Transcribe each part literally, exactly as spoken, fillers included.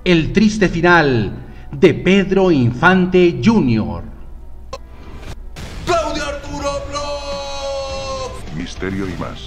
el triste final de Pedro Infante junior ¡Claudio Arturo Blog! Misterio y más.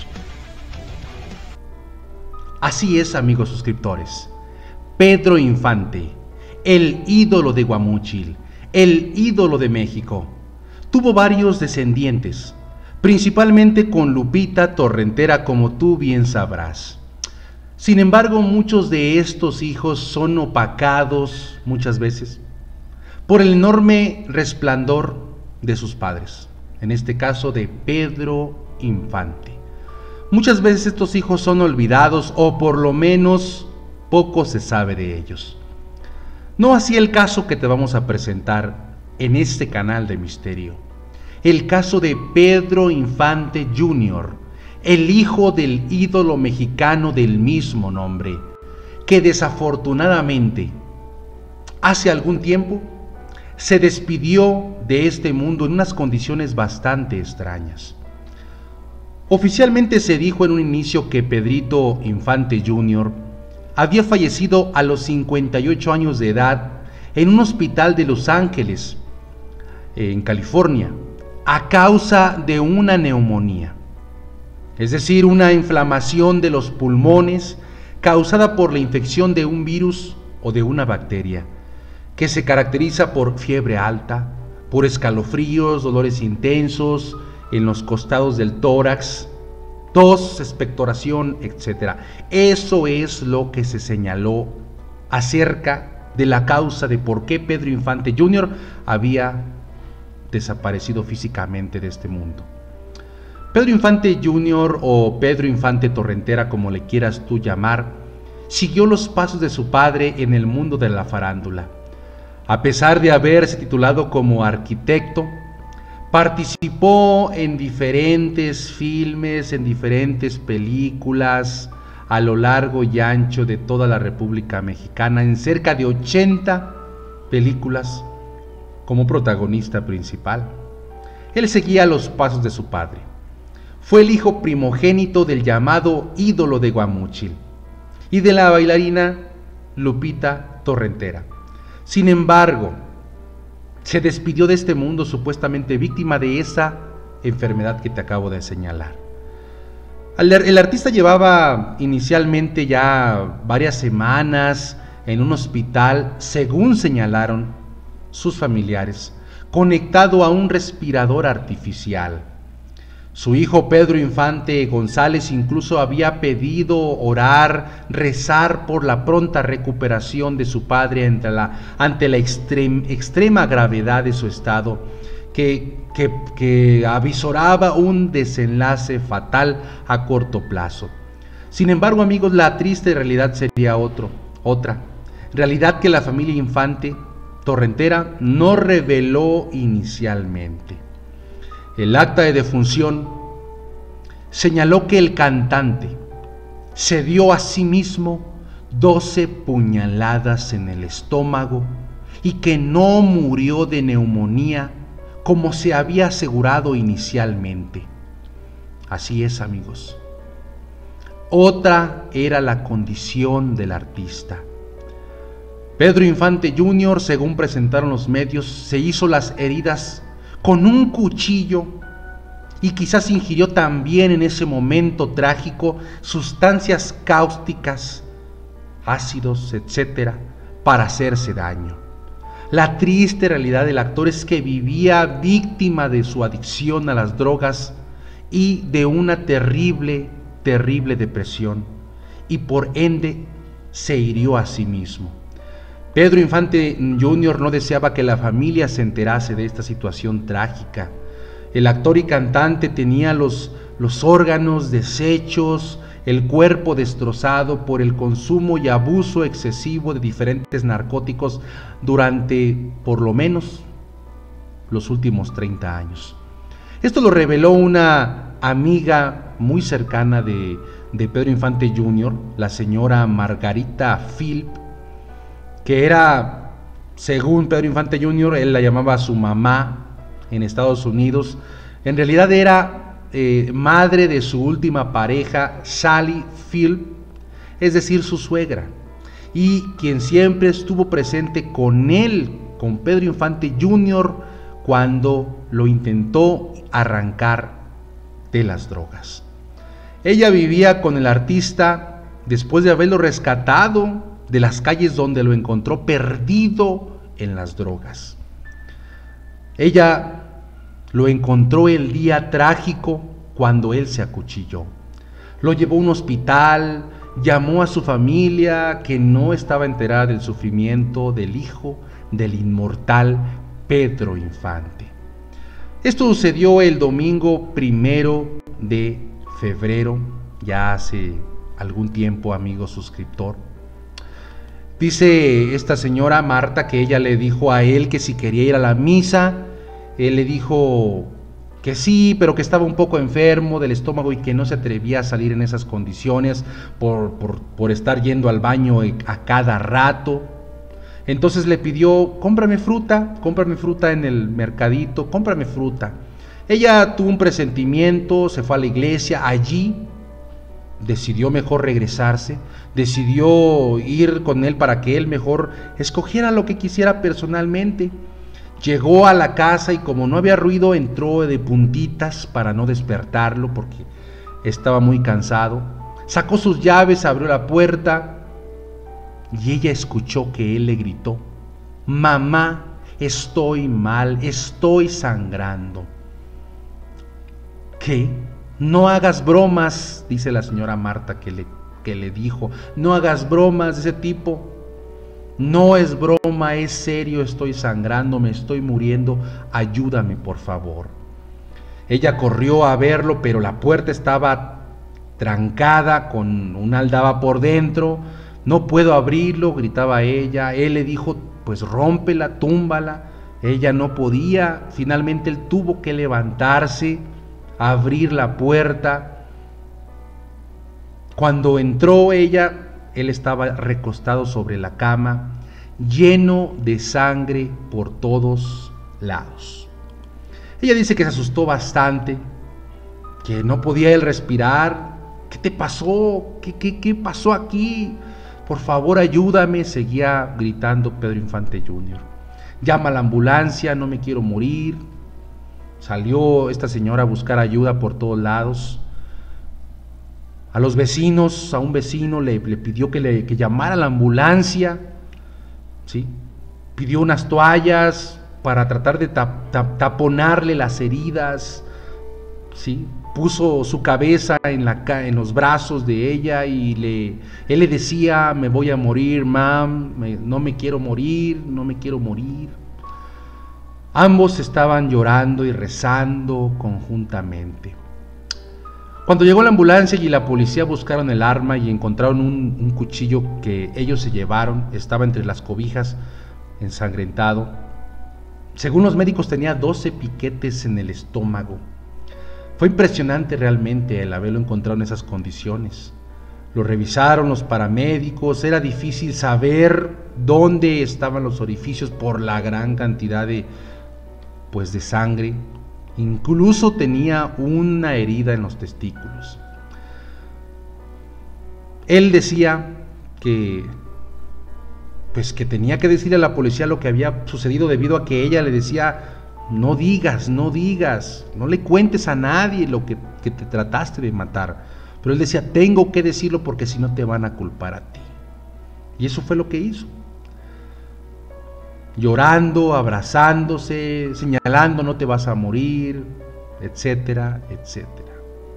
Así es, amigos suscriptores. Pedro Infante, el ídolo de Guamúchil, el ídolo de México, tuvo varios descendientes, principalmente con Lupita Torrentera, como tú bien sabrás. Sin embargo, muchos de estos hijos son opacados muchas veces por el enorme resplandor de sus padres, en este caso de Pedro Infante. Muchas veces estos hijos son olvidados o por lo menos poco se sabe de ellos. No así el caso que te vamos a presentar en este canal de misterio. El caso de Pedro Infante junior, el hijo del ídolo mexicano del mismo nombre, que desafortunadamente hace algún tiempo se despidió de este mundo en unas condiciones bastante extrañas. Oficialmente se dijo en un inicio que Pedrito Infante junior había fallecido a los cincuenta y ocho años de edad en un hospital de Los Ángeles, en California, a causa de una neumonía, es decir, una inflamación de los pulmones causada por la infección de un virus o de una bacteria, que se caracteriza por fiebre alta, por escalofríos, dolores intensos en los costados del tórax, tos, expectoración, etcétera. Eso es lo que se señaló acerca de la causa de por qué Pedro Infante junior había desaparecido físicamente de este mundo. Pedro Infante junior o Pedro Infante Torrentera, como le quieras tú llamar, siguió los pasos de su padre en el mundo de la farándula. A pesar de haberse titulado como arquitecto, participó en diferentes filmes, en diferentes películas a lo largo y ancho de toda la República Mexicana, en cerca de ochenta películas como protagonista principal. Él seguía los pasos de su padre. Fue el hijo primogénito del llamado ídolo de Guamúchil y de la bailarina Lupita Torrentera. Sin embargo, se despidió de este mundo supuestamente víctima de esa enfermedad que te acabo de señalar. El artista llevaba inicialmente ya varias semanas en un hospital, según señalaron sus familiares, conectado a un respirador artificial. Su hijo Pedro Infante González incluso había pedido orar, rezar por la pronta recuperación de su padre ante la, ante la extrem, extrema gravedad de su estado, que, que, que avisoraba un desenlace fatal a corto plazo. Sin embargo, amigos, la triste realidad sería otro, otra. Realidad que la familia Infante Torrentera no reveló inicialmente. El acta de defunción señaló que el cantante se dio a sí mismo doce puñaladas en el estómago y que no murió de neumonía como se había asegurado inicialmente. Así es, amigos. Otra era la condición del artista. Pedro Infante junior, según presentaron los medios, se hizo las heridas con un cuchillo y quizás ingirió también en ese momento trágico sustancias cáusticas, ácidos, etcétera, para hacerse daño. La triste realidad del actor es que vivía víctima de su adicción a las drogas y de una terrible, terrible depresión, y por ende se hirió a sí mismo. Pedro Infante junior no deseaba que la familia se enterase de esta situación trágica. El actor y cantante tenía los, los órganos deshechos, el cuerpo destrozado por el consumo y abuso excesivo de diferentes narcóticos durante, por lo menos, los últimos treinta años. Esto lo reveló una amiga muy cercana de, de Pedro Infante junior, la señora Margarita Philp, que era, según Pedro Infante junior, él la llamaba su mamá en Estados Unidos. En realidad era eh, madre de su última pareja, Sally Philp, es decir, su suegra. y quien siempre estuvo presente con él, con Pedro Infante junior, cuando lo intentó arrancar de las drogas. Ella vivía con el artista después de haberlo rescatado de las calles donde lo encontró perdido en las drogas. Ella lo encontró el día trágico cuando él se acuchilló. Lo llevó a un hospital, llamó a su familia que no estaba enterada del sufrimiento del hijo del inmortal Pedro Infante. Esto sucedió el domingo primero de febrero, ya hace algún tiempo, amigo suscriptor. Dice esta señora Marta que ella le dijo a él que si quería ir a la misa. Él le dijo que sí, pero que estaba un poco enfermo del estómago y que no se atrevía a salir en esas condiciones por, por, por estar yendo al baño a cada rato. Entonces le pidió, cómprame fruta, cómprame fruta en el mercadito, cómprame fruta. Ella tuvo un presentimiento, se fue a la iglesia, allí decidió mejor regresarse, decidió ir con él para que él mejor escogiera lo que quisiera personalmente. Llegó a la casa y como no había ruido, entró de puntitas para no despertarlo porque estaba muy cansado. Sacó sus llaves, abrió la puerta y ella escuchó que él le gritó: mamá, estoy mal, estoy sangrando. ¿Qué? No hagas bromas, dice la señora Marta que le, que le dijo, no hagas bromas de ese tipo. No es broma, es serio, estoy sangrando, me estoy muriendo, ayúdame por favor. Ella corrió a verlo, pero la puerta estaba trancada, con una aldaba por dentro. No puedo abrirlo, gritaba ella. Él le dijo, pues rómpela, túmbala. Ella no podía, finalmente él tuvo que levantarse, abrir la puerta. Cuando entró ella, él estaba recostado sobre la cama, lleno de sangre por todos lados. Ella dice que se asustó bastante, que no podía él respirar. ¿Qué te pasó? ¿Qué, qué, qué pasó aquí? Por favor, ayúdame, seguía gritando Pedro Infante junior Llama a la ambulancia, no me quiero morir. Salió esta señora a buscar ayuda por todos lados. A los vecinos, a un vecino le, le pidió que, le, que llamara a la ambulancia, ¿sí? Pidió unas toallas para tratar de tap, tap, taponarle las heridas, ¿sí? Puso su cabeza en, la, en los brazos de ella y le, él le decía, me voy a morir, mam, me, no me quiero morir, no me quiero morir. Ambos estaban llorando y rezando conjuntamente. Cuando llegó la ambulancia y la policía buscaron el arma y encontraron un, un cuchillo que ellos se llevaron, estaba entre las cobijas, ensangrentado. Según los médicos tenía doce piquetes en el estómago. Fue impresionante realmente el haberlo encontrado en esas condiciones. Lo revisaron los paramédicos, era difícil saber dónde estaban los orificios por la gran cantidad de, pues, de sangre. Incluso tenía una herida en los testículos. Él decía que, pues, que tenía que decirle a la policía lo que había sucedido debido a que ella le decía, no digas, no digas, no le cuentes a nadie lo que, que te trataste de matar. Pero él decía, tengo que decirlo porque si no te van a culpar a ti. Y eso fue lo que hizo. Llorando, abrazándose, señalando no te vas a morir, etcétera, etcétera.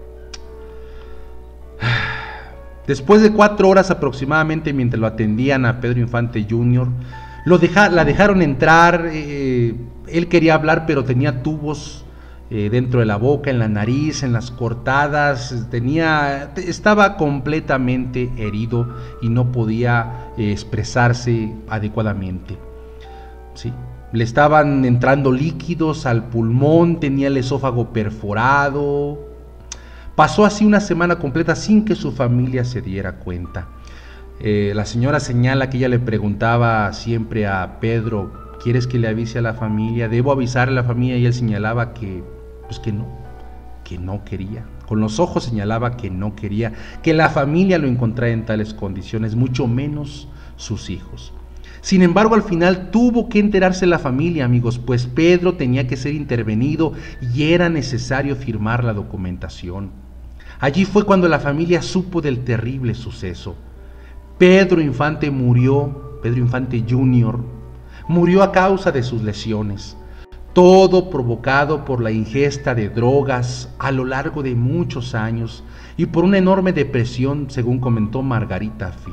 Después de cuatro horas aproximadamente, mientras lo atendían a Pedro Infante junior, lo deja, la dejaron entrar. Eh, él quería hablar, pero tenía tubos eh, dentro de la boca, en la nariz, en las cortadas. Tenía, estaba completamente herido y no podía eh, expresarse adecuadamente. Sí, le estaban entrando líquidos al pulmón, tenía el esófago perforado. Pasó así una semana completa sin que su familia se diera cuenta. Eh, la señora señala que ella le preguntaba siempre a Pedro, ¿quieres que le avise a la familia? ¿Debo avisarle a la familia? Y él señalaba que, pues que no, que no quería. Con los ojos señalaba que no quería que la familia lo encontrara en tales condiciones, mucho menos sus hijos. Sin embargo, al final tuvo que enterarse la familia, amigos, pues Pedro tenía que ser intervenido y era necesario firmar la documentación. Allí fue cuando la familia supo del terrible suceso. Pedro Infante murió, Pedro Infante junior, murió a causa de sus lesiones. Todo provocado por la ingesta de drogas a lo largo de muchos años y por una enorme depresión, según comentó Margarita Phil.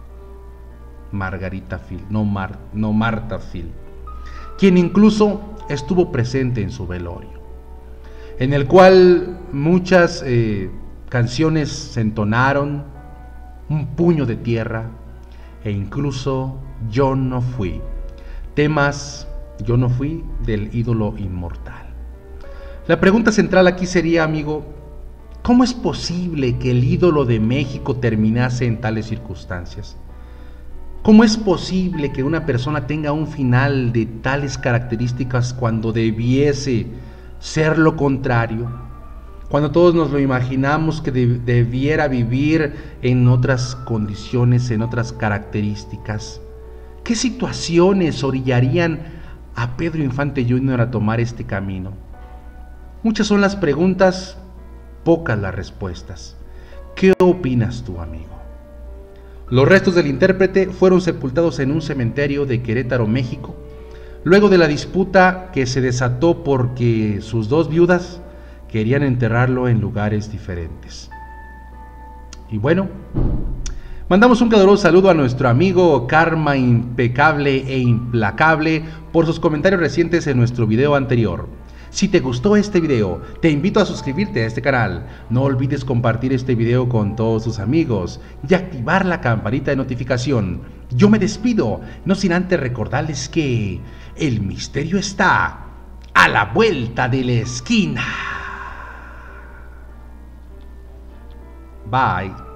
Margarita Phil, no, Mar, no Marta Phil, quien incluso estuvo presente en su velorio, en el cual muchas eh, canciones se entonaron, un puño de tierra e incluso Yo no fui, temas Yo no fui del ídolo inmortal. La pregunta central aquí sería, amigo, ¿cómo es posible que el ídolo de México terminase en tales circunstancias? ¿Cómo es posible que una persona tenga un final de tales características cuando debiese ser lo contrario? Cuando todos nos lo imaginamos que de, debiera vivir en otras condiciones, en otras características. ¿Qué situaciones orillarían a Pedro Infante junior a tomar este camino? Muchas son las preguntas, pocas las respuestas. ¿Qué opinas tú, amigo? Los restos del intérprete fueron sepultados en un cementerio de Querétaro, México, luego de la disputa que se desató porque sus dos viudas querían enterrarlo en lugares diferentes. Y bueno, mandamos un caluroso saludo a nuestro amigo Karma Impecable e Implacable por sus comentarios recientes en nuestro video anterior. Si te gustó este video, te invito a suscribirte a este canal. No olvides compartir este video con todos tus amigos y activar la campanita de notificación. Yo me despido, no sin antes recordarles que el misterio está a la vuelta de la esquina. Bye.